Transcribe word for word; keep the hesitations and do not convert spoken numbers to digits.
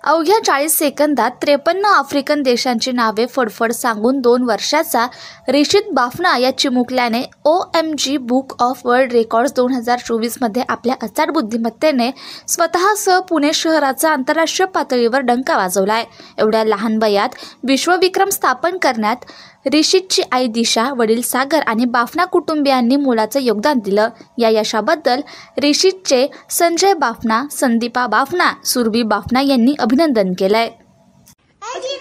अवघ्या चाळीस सेकंदात त्रेपन्न आफ्रिकन देशांची नावे फडफड सांगून दोन वर्षाचा रिशित बाफना या चिमुकल्याने O M G book of world records दोन हजार चोवीसमध्ये आपल्या अचाट बुद्धिमत्तेने स्वतःसह पुणे शहराचा आंतरराष्ट्रीय पातळीवर डंका वाजवला आहे। एवढ्या लहान वयात विश्वविक्रम स्थापन करण्यात रिशितची आई दिशा, वडील सागर आणि बाफना कुटुंबियांनी मोलाचं योगदान दिलं। या यशाबद्दल रिशितचे संजय बाफना, संदीपा बाफना, सुरभी बाफना यांनी अभिनंदन केलंय।